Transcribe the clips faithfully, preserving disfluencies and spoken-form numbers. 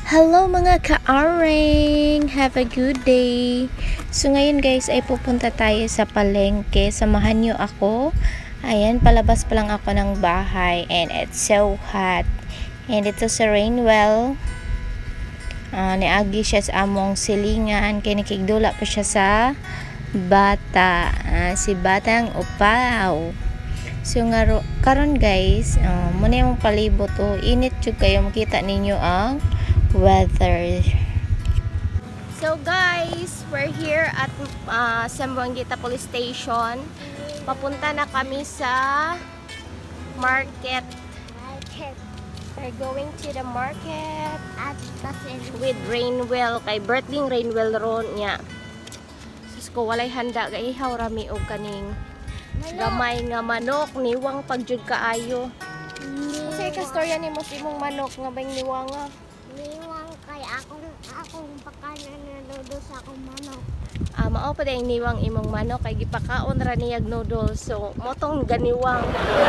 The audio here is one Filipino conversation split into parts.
Hello mga ka-aring! Have a good day! So ngayon guys ay pupunta tayo sa palengke. Samahan nyo ako. Ayan, palabas pa lang ako ng bahay and it's so hot. And ito sa Rainwell. Uh, niagi siya sa among silingan. Kaya nakigdula pa siya sa bata. Uh, si Batang Upaw. So nga karon guys, uh, muna yung palibot o init yung kayo makita ninyo ang weather. So guys, we're here at uh, Zamboanguita Police Station. Papunta na kami sa market. We're going to the market at with Rainwell. Kay birthday Rainwell ron niya. Sus ko walay handa gaihaw rami og kaning gamay nga manok niwang pagjud kaayo. Say ka storya nimo sa imong manok nga bang niwanga? Niwang kay akong akong pakanan na noodles sa akong manok. Ah, mao pa dayang niwang imong manok kay gipakaon ra niyag noodles. So motong ganiwang.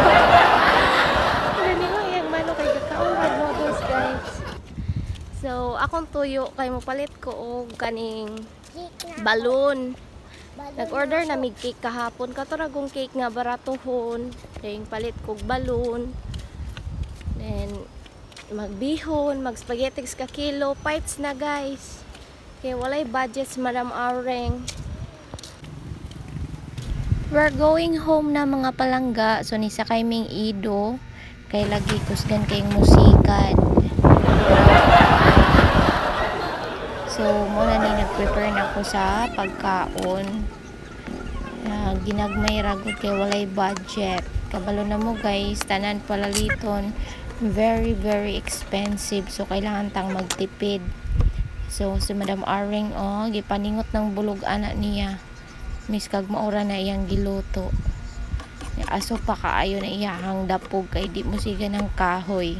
Ganiwang yang manok kay gikaon ra noodles, guys. So akong tuyo kay mopalit ko og kaning balon. Nag-order na mig cake kahapon. Katuragong cake nga baratohon. Dahing palit kog balon. Then magbihon, mag-spaghettis ka kilo. Pites na guys. Kaya walay budgets Madam Areng. We're going home na mga palangga. So nisa kay ming ido. Kay lagi kusgan kayong musikan. So muna ni nag-prepare na ako sa pagkaon. Uh, ginagmay ragod kay walay budget. Kabalo na mo guys, tanan palaliton. Very very expensive. So kailangan tang magtipid. So si Madam Areng oh, gipaningot ng bulog anak niya. Miss kag maura na iyang giluto. Aso pa kaayo na iyahang dapog kay di mo siga ng kahoy.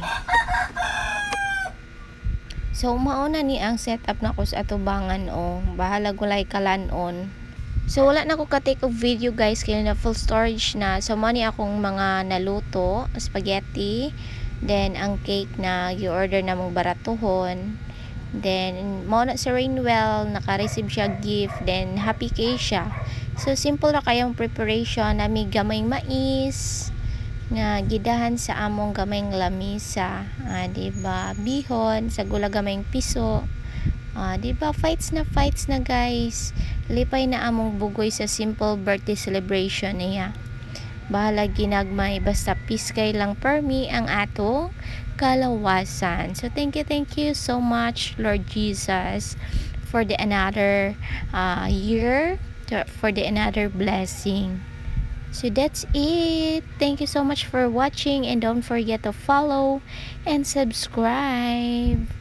So mauna ni ang setup na ko sa atubangan o. Oh. Bahala gulay kalanon. So wala na ko ka-take of video guys kaya na full storage na. So money akong mga naluto, spaghetti, then ang cake na i-order na mong baratuhon. Then mo na sa Rainwell naka-receive siya gift, then happy cake siya. So simple ra kayong preparation, nami gamay mais nga gidahan sa among gamayng lamisa, ah, diba? Bihon sa gula gamayng piso, ah, diba? Fights na fights na guys. Lipay na among bugoy sa simple birthday celebration niya. Bahala ginagmay basta piskay lang per me ang ato kalawasan. So thank you thank you so much Lord Jesus for the another uh, year, for the another blessing. So that's it. Thank you so much for watching and don't forget to follow and subscribe.